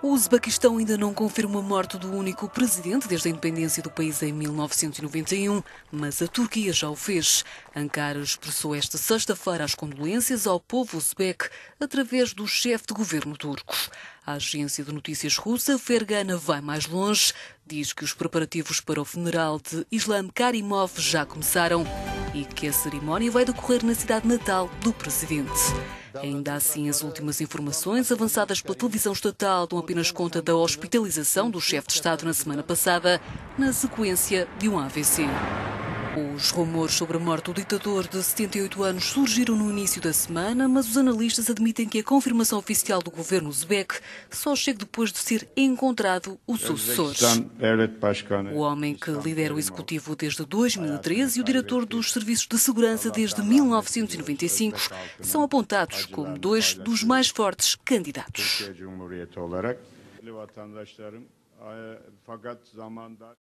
O Uzbequistão ainda não confirma a morte do único presidente desde a independência do país em 1991, mas a Turquia já o fez. Ankara expressou esta sexta-feira as condolências ao povo uzbeque através do chefe de governo turco. A agência de notícias russa, Fergana, vai mais longe. Diz que os preparativos para o funeral de Islam Karimov já começaram e que a cerimónia vai decorrer na cidade natal do presidente. Ainda assim, as últimas informações avançadas pela televisão estatal dão apenas conta da hospitalização do chefe de Estado na semana passada, na sequência de um AVC. Os rumores sobre a morte do ditador de 78 anos surgiram no início da semana, mas os analistas admitem que a confirmação oficial do governo uzbeque só chega depois de ser encontrado o sucessor. O homem que lidera o executivo desde 2013 e o diretor dos serviços de segurança desde 1995 são apontados como dois dos mais fortes candidatos.